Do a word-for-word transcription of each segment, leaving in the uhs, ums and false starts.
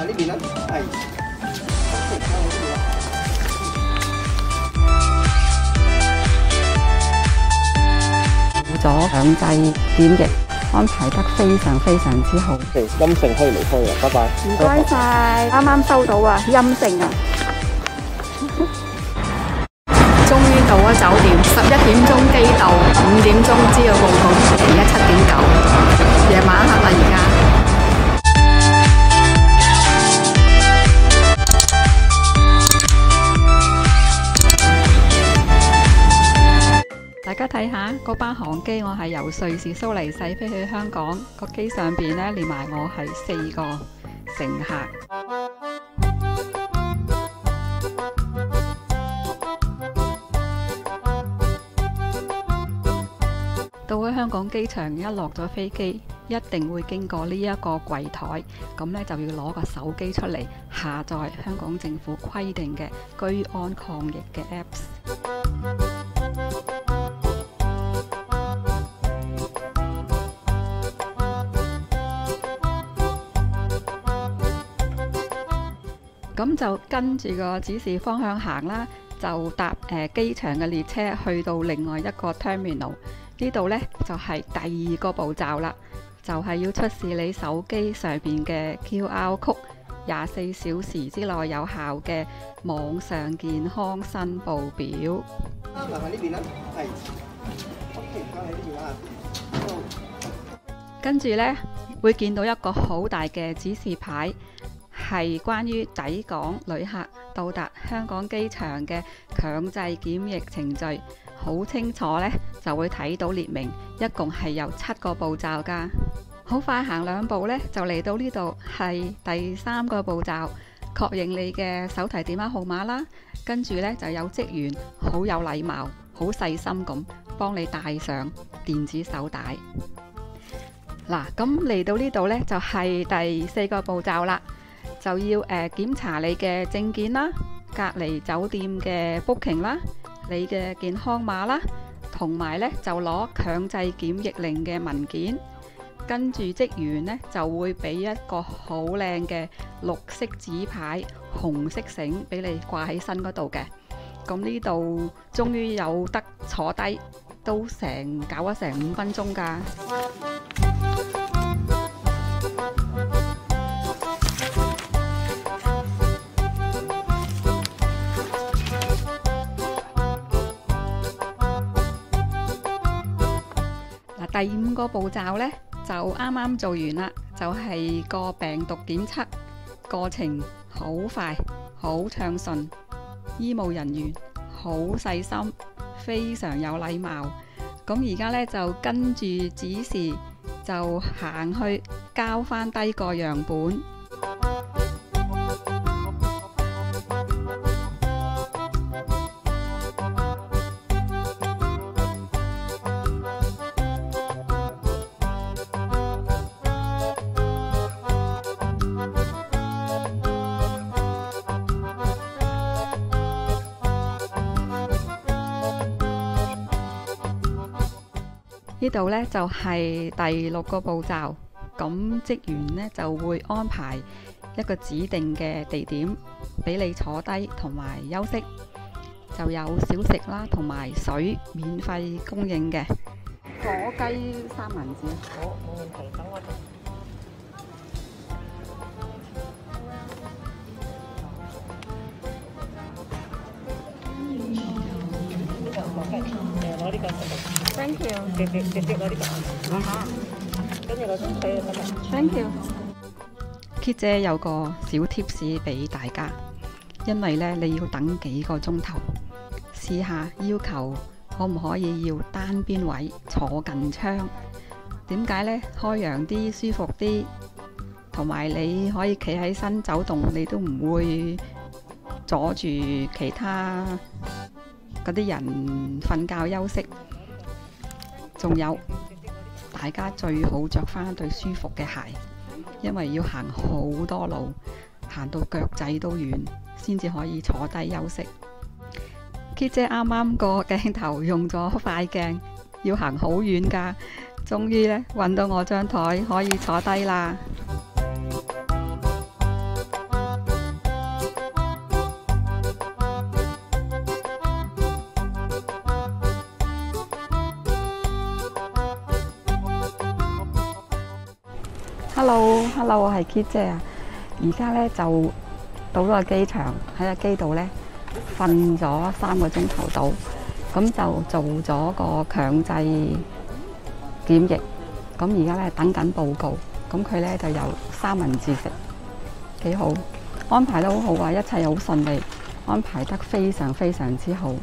喺呢邊啦，係。 咗強制檢疫安排得非常非常之好。 陰性可以離開啦，拜拜。 唔該晒，啱啱收到啊，陰性啊。終於到咗酒店，十一點鐘機到，五點鐘知道報告，而家七點九，夜晚黑啦而家。大家睇下嗰班航機，我係由瑞士蘇黎世飛去香港，個機上邊咧連埋我係四個乘客。到咗香港機場，一落咗飛機，一定會經過呢一個櫃台，咁呢就要攞個手機出嚟下載香港政府規定嘅居安抗疫嘅 Apps。咁就跟住個指示方向行啦，就搭誒機場嘅列車去到另外一個 terminal。呢度呢就係第二個步驟啦，就係要出示你手機上邊嘅 Q R code，廿四小時之內有效嘅網上健康申報表。 啊，麻煩呢邊啦，係。OK，唔該喺呢邊啦。 跟住呢會見到一個好大嘅指示牌。係關於抵港旅客到達香港機場嘅強制檢疫程序，好清楚呢就會睇到列明，一共係有七個步驟㗎。好快行兩步呢，就嚟到呢度係第三個步驟，確認你嘅手提電話號碼啦。跟住呢就有職員好有禮貌、好細心咁幫你戴上電子手帶。嗱，咁嚟到呢度呢，就係第四個步驟啦。就要誒、呃、檢查你嘅證件啦、隔離酒店嘅 booking 啦、你嘅健康碼啦，同埋咧就攞強制檢疫令嘅文件。跟住職員呢就會俾一個好靚嘅綠色紙牌、紅色繩俾你掛喺身嗰度嘅。咁呢度終於有得坐低，都成搞咗成五分鐘㗎。第五個步驟呢，就啱啱做完啦，就係、是、個病毒檢測過程好快、好暢順，醫務人員好細心，非常有禮貌。咁而家呢，就跟住指示就行去交翻低個樣本。呢度呢就係第六個步驟，咁職員呢就會安排一個指定嘅地點俾你坐低同埋休息，就有小食啦同埋水免費供應嘅。火雞三文治，好，冇問題，等我哋。 攞呢個食物 Thank you。 直接直接攞呢個。啊跟住攞張紙就得啦。 Thank you。Kit 姐有個小 tips 俾大家，因為咧你要等幾個鐘頭，試下要求可唔可以要單邊位坐近窗？點解呢？開揚啲舒服啲，同埋你可以企喺身走動，你都唔會阻住其他嗰啲人瞓覺休息。仲有，大家最好着翻對舒服嘅鞋，因為要行好多路，行到腳仔都軟，先至可以坐低休息。Kit 姐啱啱個鏡頭用咗快鏡，要行好遠㗎，終於呢揾到我張台可以坐低啦。 Hello，Hello， 我係 Kit 姐啊！而家咧就到咗個機場，喺個機度咧瞓咗三個鐘頭到，咁就做咗個強制檢疫。咁而家咧等緊報告，咁佢咧就有三文治食，幾好，安排得好好啊！一切好順利，安排得非常非常之好。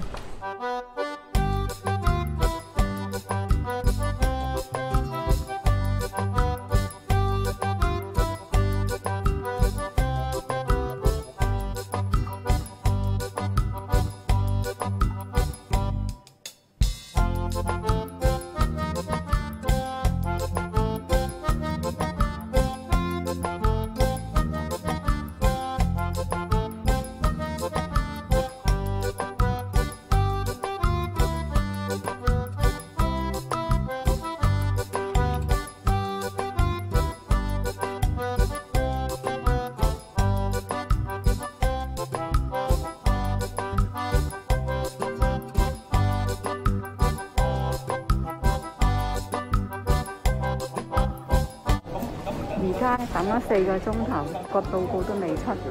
而家等咗四個鐘頭，個報告都未出。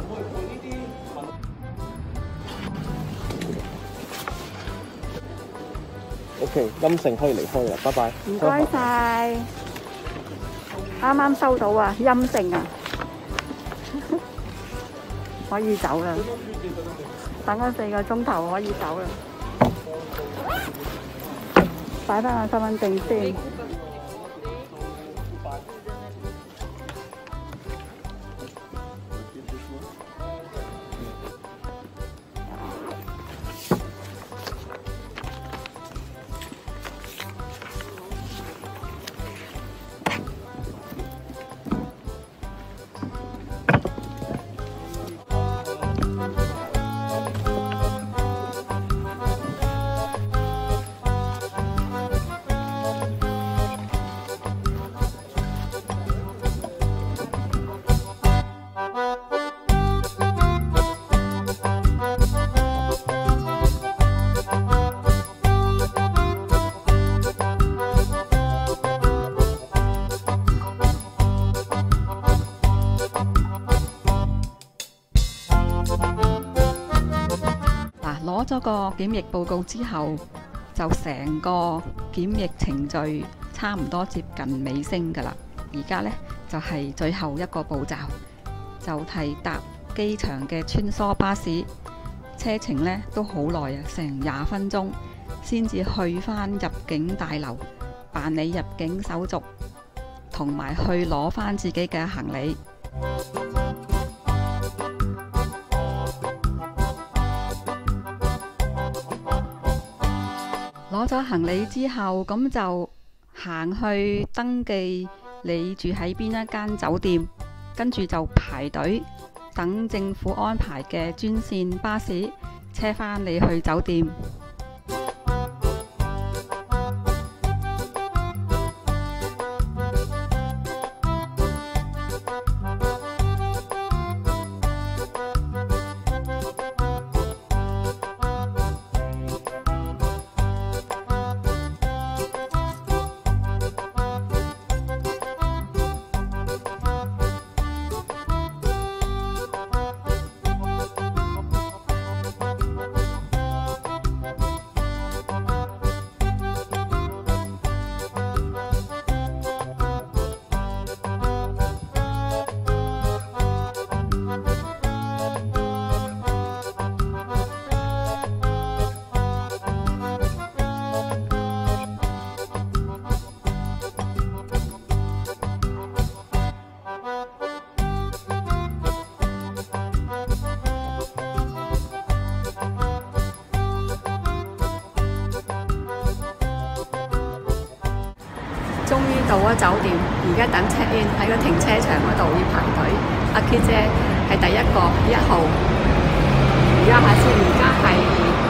OK， 陰性可以離開啦，拜拜。 唔該晒，啱啱收到啊，陰性啊，可以走啦。等咗四個鐘頭，可以走啦。擺翻個身份證先。攞咗個檢疫報告之後，就成個檢疫程序差唔多接近尾聲㗎啦。而家呢，就係、是、最後一個步驟，就係搭機場嘅穿梭巴士，車程呢都好耐啊，成廿分鐘先至去返入境大樓辦理入境手續，同埋去攞返自己嘅行李。攞咗行李之後，咁就行去登記你住喺邊一間酒店，跟住就排隊等政府安排嘅專線巴士車返你去酒店。終於到咗酒店，而家等 check in 喺個停車場嗰度要排隊。阿 Kit 姐係第一個一號，而家下先，而家係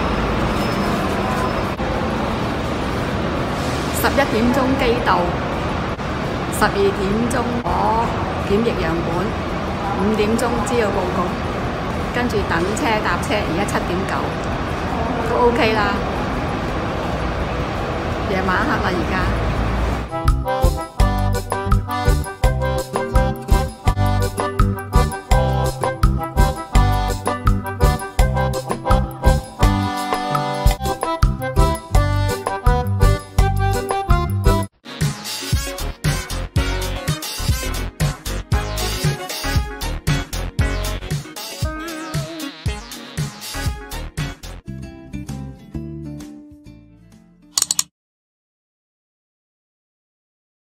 十一點鐘機到，十二點鐘攞檢疫樣本，五點鐘資料報告，跟住等車搭車，而家七點九都 OK 啦。夜晚黑啦，而家。